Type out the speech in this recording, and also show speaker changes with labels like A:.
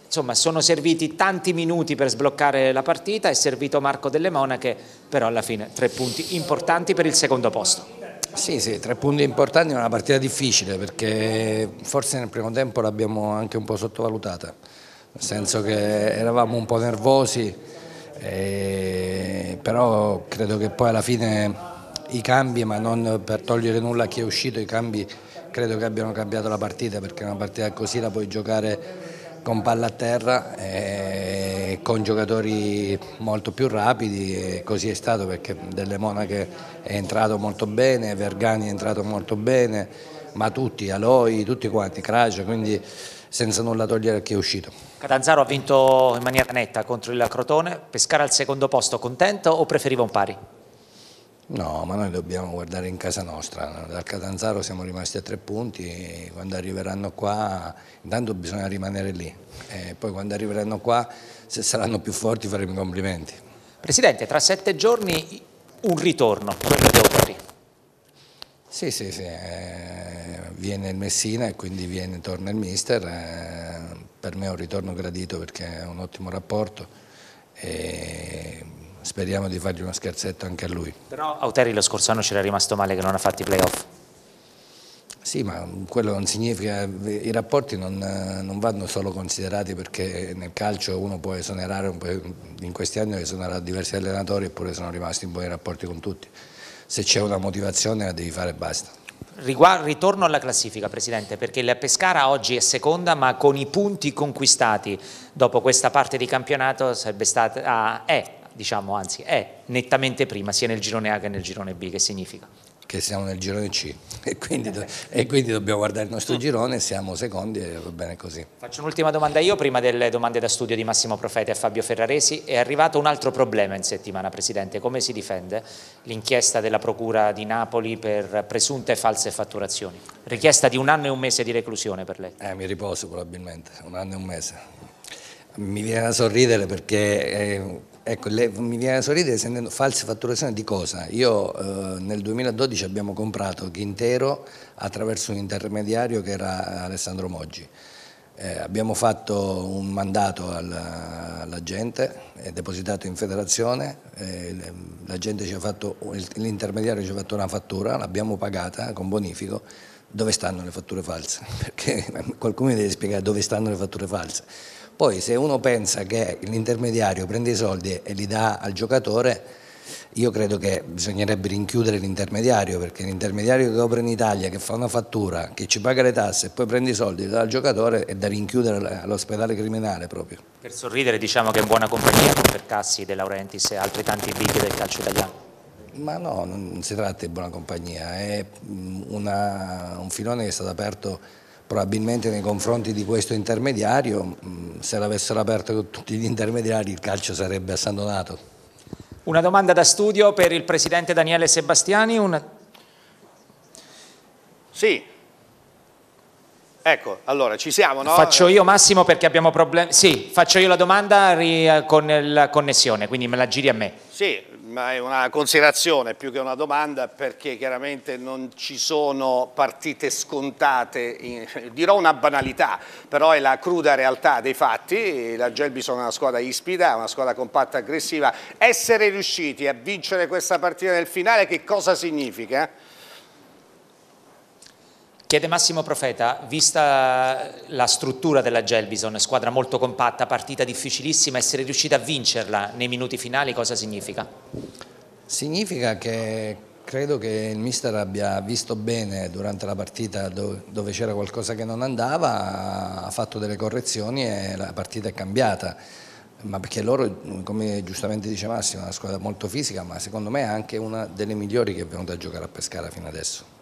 A: insomma, sono serviti tanti minuti per sbloccare la partita, è servito Marco Delle Monache, però alla fine 3 punti importanti per il secondo posto.
B: Sì, 3 punti importanti in una partita difficile, perché forse nel primo tempo l'abbiamo anche un po' sottovalutata, nel senso che eravamo un po' nervosi, però credo che poi alla fine i cambi, ma non per togliere nulla a chi è uscito, i cambi credo che abbiano cambiato la partita, perché una partita così la puoi giocare con palla a terra e con giocatori molto più rapidi, e così è stato, perché Delle Monache è entrato molto bene, Vergani è entrato molto bene, ma tutti, Aloi, tutti quanti, Cracio, quindi senza nulla togliere a chi è uscito.
A: Catanzaro ha vinto in maniera netta contro il Crotone. Pescara al secondo posto, contento o preferiva un pari?
B: No, ma noi dobbiamo guardare in casa nostra. Dal Catanzaro siamo rimasti a 3 punti, quando arriveranno qua intanto bisogna rimanere lì, e poi quando arriveranno qua, se saranno più forti, faremo i complimenti.
A: Presidente, tra 7 giorni un ritorno, quello di Autori.
B: Sì, viene il Messina e quindi torna il mister, per me è un ritorno gradito perché è un ottimo rapporto e speriamo di fargli uno scherzetto anche a lui.
A: Però Auteri lo scorso anno c'era rimasto male che non ha fatto i playoff.
B: Sì, ma quello non significa, i rapporti non vanno solo considerati, perché nel calcio uno può esonerare, in questi anni ho esonerato diversi allenatori eppure sono rimasti in buoni rapporti con tutti. Se c'è una motivazione la devi fare e basta.
A: Ritorno alla classifica, Presidente, perché il Pescara oggi è seconda, ma con i punti conquistati dopo questa parte di campionato sarebbe stata, è nettamente prima sia nel girone A che nel girone B. Che significa?
B: Che siamo nel girone C e quindi dobbiamo guardare il nostro girone, siamo secondi e va bene così.
A: Faccio un'ultima domanda io, prima delle domande da studio di Massimo Profeta e Fabio Ferraresi. È arrivato un altro problema in settimana, Presidente: come si difende l'inchiesta della Procura di Napoli per presunte false fatturazioni? Richiesta di 1 anno e 1 mese di reclusione per lei.
B: Mi riposo probabilmente, 1 anno e 1 mese. Mi viene da sorridere perché, mi viene da sorridere sentendo false fatturazioni di cosa? Io nel 2012 abbiamo comprato Quintero attraverso un intermediario che era Alessandro Moggi. Abbiamo fatto un mandato alla gente, depositato in federazione, l'intermediario ci ha fatto una fattura, l'abbiamo pagata con bonifico. Dove stanno le fatture false? Perché qualcuno mi deve spiegare dove stanno le fatture false. Poi se uno pensa che l'intermediario prende i soldi e li dà al giocatore, io credo che bisognerebbe rinchiudere l'intermediario, perché l'intermediario che opera in Italia, che fa una fattura, che ci paga le tasse e poi prende i soldi e li dà al giocatore, è da rinchiudere all'ospedale criminale proprio.
A: Per sorridere diciamo che è in buona compagnia con Percassi, De Laurentiis e altri tanti big del calcio italiano.
B: Ma no, non si tratta di buona compagnia, è un filone che è stato aperto probabilmente nei confronti di questo intermediario. Se l'avessero aperto con tutti gli intermediari il calcio sarebbe assandonato.
A: Una domanda da studio per il Presidente Daniele Sebastiani.
C: Sì. Ecco, allora ci siamo, no?
A: Faccio io, Massimo, perché abbiamo problemi. Sì, faccio io la domanda con la connessione, quindi me la giri a me.
C: Sì, ma è una considerazione più che una domanda, perché chiaramente non ci sono partite scontate, dirò una banalità, però è la cruda realtà dei fatti. La Gelbison è una squadra ispida, una squadra compatta e aggressiva. Essere riusciti a vincere questa partita nel finale che cosa significa?
A: Chiede Massimo Profeta, vista la struttura della Gelbison, squadra molto compatta, partita difficilissima, essere riuscita a vincerla nei minuti finali cosa significa?
B: Significa che credo che il mister abbia visto bene durante la partita dove c'era qualcosa che non andava, ha fatto delle correzioni e la partita è cambiata. Ma perché loro, come giustamente dice Massimo, è una squadra molto fisica, ma secondo me è anche una delle migliori che è venuta a giocare a Pescara fino adesso.